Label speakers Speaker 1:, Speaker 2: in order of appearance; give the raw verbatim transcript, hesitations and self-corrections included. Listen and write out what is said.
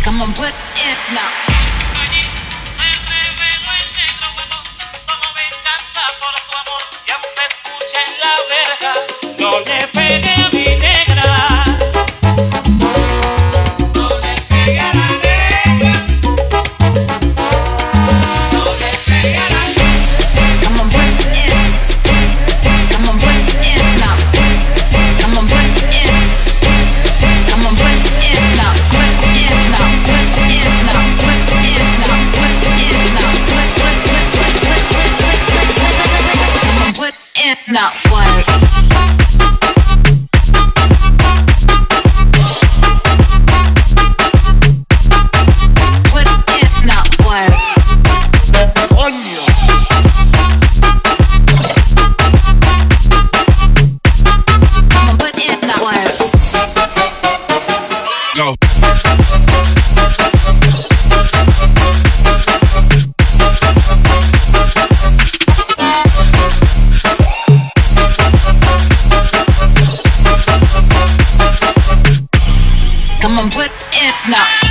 Speaker 1: Come on, put it now.
Speaker 2: Allí se reveló el negro huevón como venganza por su amor y aún se escucha en la verja. No le pegué a mi negra. No le pegué a la negra. No le pegué a la negra.
Speaker 1: Come on, put it. Come on, put it now. Come on, put it. Come on, put it now. Put it now. Put it now. Put it now. Put it now. Put put put put put put put. Come on, put it now. Work. Put it now. Work.
Speaker 3: Coño.
Speaker 1: Come on, put it now. Work.
Speaker 3: Go.
Speaker 1: Come on, put it now.